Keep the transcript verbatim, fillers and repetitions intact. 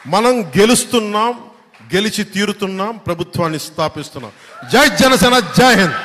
మనం గెలుస్తున్నాం, గెలిచి తీరుతున్నాం, ప్రభుత్వాన్ని స్థాపిస్తున్నాం. జై జనసేన, జై హింద్.